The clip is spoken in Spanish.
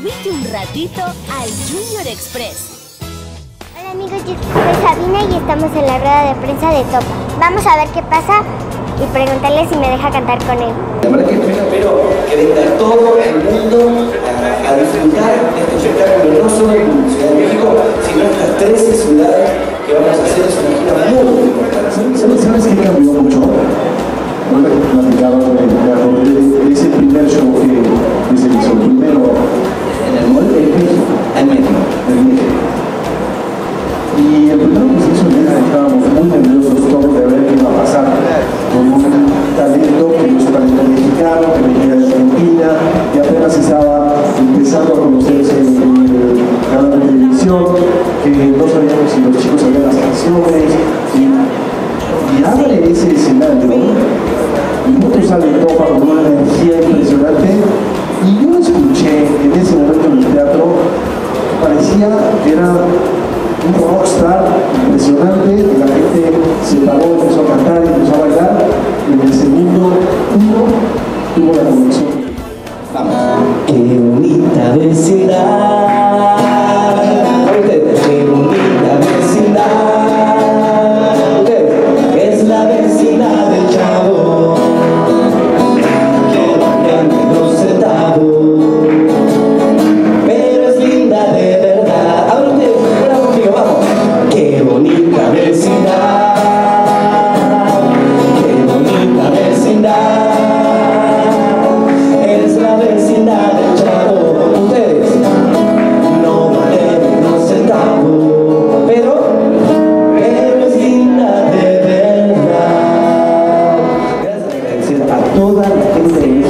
Subite un ratito al Junior Express. Hola amigos, yo soy Sabina y estamos en la rueda de prensa de Topa. Vamos a ver qué pasa y preguntarle si me deja cantar con él. La verdad que espero que venga todo el mundo a disfrutar de este espectáculo, no solo en Ciudad de México, sino en estas 13 ciudades que vamos a hacer. Es una gira muy importante. ¿Sabes qué cambió mucho? No le platicaba de ese primer show que se hizo primero En el mall de México, en México. Y el primero que se hizo en México estábamos muy nerviosos todos de ver qué iba a pasar con un talento que no es un talento mexicano, que venía de Argentina, y apenas estaba empezando a conocerse en el canal de televisión, que no sabíamos si los chicos sabían las canciones, y abre ese escenario, y muchos salen Topa con una energía impresionante, y yo escuché en ese momento en el teatro, parecía que era un rockstar impresionante, y la gente se paró, empezó a cantar, empezó a bailar, y en el segundo uno tuvo la conexión. Vamos. Qué bonita vecindad, qué bonita vecindad, es la vecindad del Chavo, que no tiene los centavos, pero es linda de verdad. Ahora ustedes, fuera conmigo, vamos. Qué bonita vecindad, qué bonita vecindad. Es la vecindad del Chavo. Ustedes no valen los centavos, pero es linda de verdad. Gracias. Agradecer a toda la gente